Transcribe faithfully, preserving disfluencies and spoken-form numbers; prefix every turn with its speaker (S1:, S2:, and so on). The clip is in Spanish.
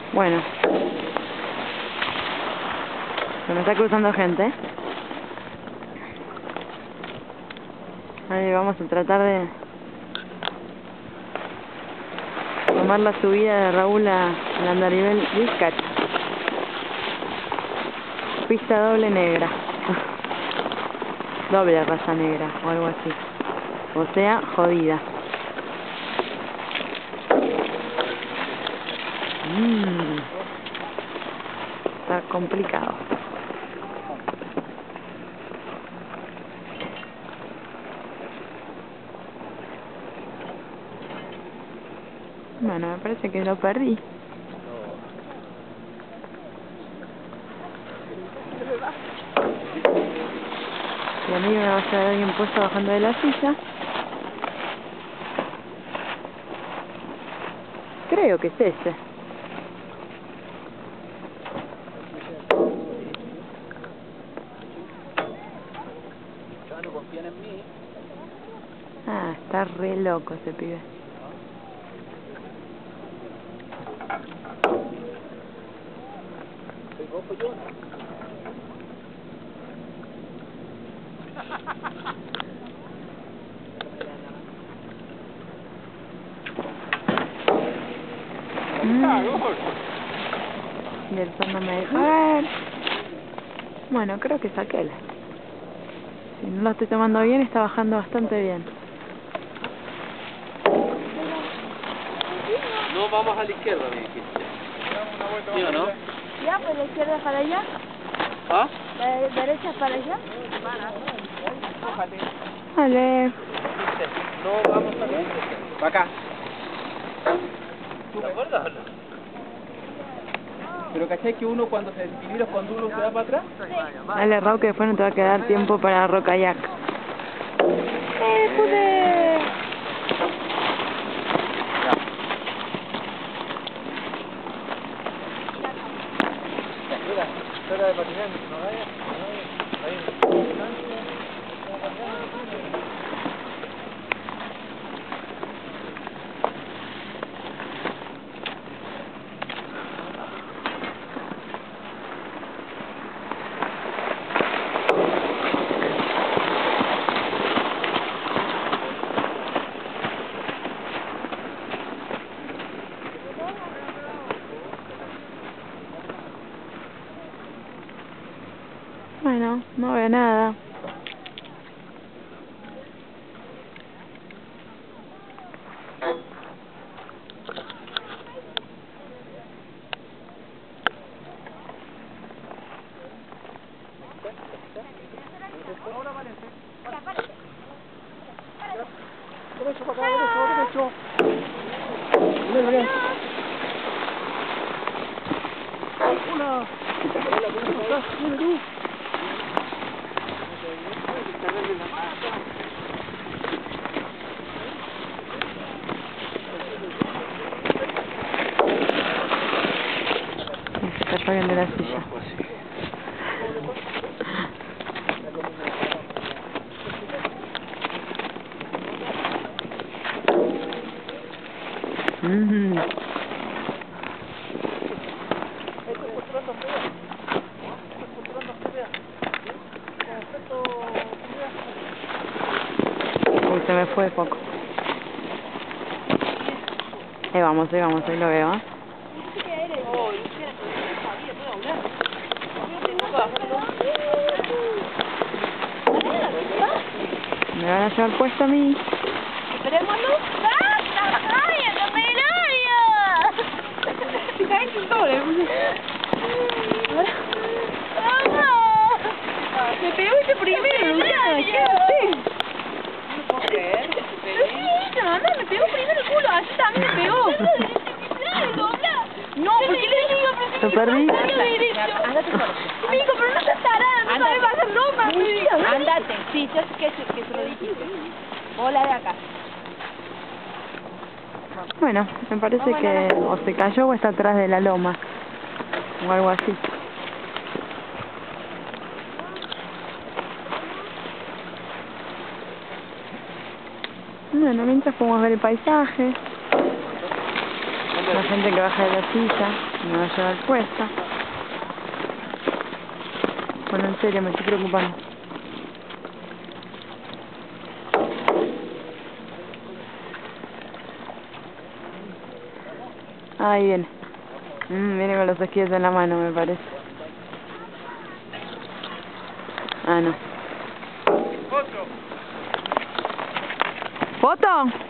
S1: Bueno. Se me está cruzando gente. Ahí vamos a tratar de tomar la subida de Raúl a la Andarivel Vizcach. Pista doble negra. Doble raza negra o algo así. O sea, jodida. Mmm. Está complicado. Bueno, me parece que lo perdí. Y a mí me va a llevar alguien puesto bajando de la silla. Creo que es ese.
S2: Ya no confían en mí.
S1: Ah, está re loco ese pibe.
S2: ¿Soy vos, yo?
S1: Mm. Y el sol no me deja ver. Bueno, creo que es aquel. Si no lo estoy tomando bien, está bajando bastante bien.
S2: No, vamos a la izquierda, me dijiste. ¿Sí o no?
S3: ¿Ya? ¿Pues la izquierda para allá?
S2: ¿Ah?
S3: ¿La derecha para allá?
S1: Vale.
S2: No, vamos a ver. Para acá. ¿Te acuerdas o no? Pero ¿cachai que uno cuando se desequilibra es cuando uno se va para atrás?
S1: Dale, Raúl, que después no te va a quedar tiempo para rokayak. ¡Eh, pude!
S2: Mira, espera de patinar, no vayas, no vayas.
S1: Bueno, no veo nada.
S2: Derecho para acá, derecho, derecho. Mira, mira. Hola. ¿Cómo estás? Mira tú.
S1: Se está cayendo la silla. Mm. Uy, se me fue de poco. Ahí vamos, ahí vamos, ahí lo veo, ¿eh? Me van a llevar puesto a mí.
S3: ¡Esperémoslo! ¡Basta! ¡Ay, el operario! ¡Se cae el sobre! ¡Vamos! ¡Me pegó este primero, Luciana! ¿Qué haces? No puedo creer. Sí, anda, me pegó primero el culo. Así también me pegó. No, porque le digo, pero
S1: ¿Te perdí?
S3: Andate solo. Me dijo, pero no seas tarada, no sabes bajar loma. Andate, sí, yo sé que, que se lo dijiste. Hola de acá.
S1: Bueno, me parece que o se cayó o está atrás de la loma. O algo así. Bueno, mientras podemos ver el paisaje. La gente que baja de la silla. Me va a llevar puesta. Bueno, en serio, me estoy preocupando. Ahí viene. Mm, viene con los esquíes en la mano, me parece. Ah, no. ¿Foto? ¿Foto?